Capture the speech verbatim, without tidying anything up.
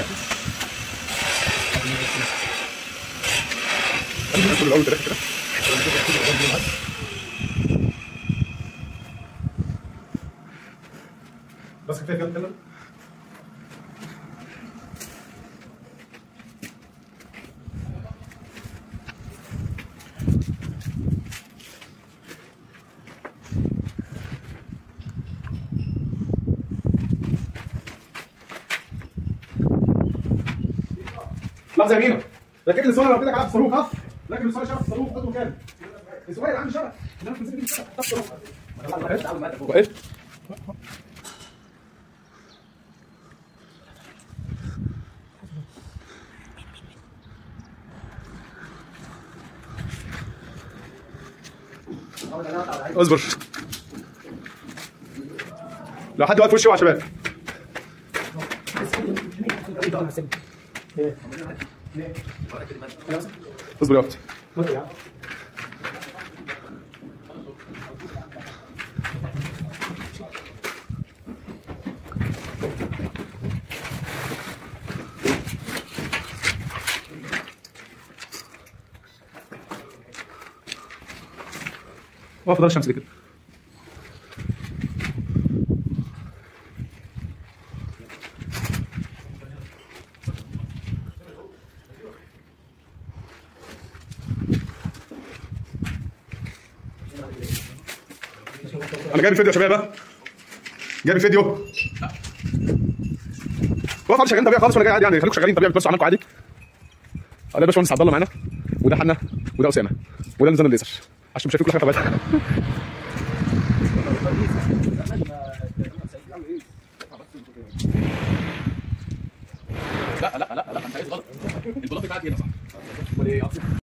الاول ثلاثه كده بس كفايه كده كده. لحظه يا مينا، ركب لي الصوره لو كده على الصاروخ. ها ركب الصوره شبك الصاروخ خده مكانه. الصغير عندي شبك انما في الزبده شبك الصاروخ. وقفت اصبر لو حد واقف في وشي يا شباب. اصبر يا اختي. واقف في دار الشمس كده. انا جايب الفيديو يا شباب، جايب الفيديو. واقف عادي شغالين طبيعي خالص وانا جاي عادي يعني، خليكم شغالين طبيعي بتبصوا عنكم عادي. ده يا باشمهندس عبد الله معانا، وده حنا، وده اسامه، وده ميزان الليزر عشان مش شايفين كل حاجه طبيعيه. لا لا لا لا انت عايز غلط. البلاط بتاعتي هنا صح.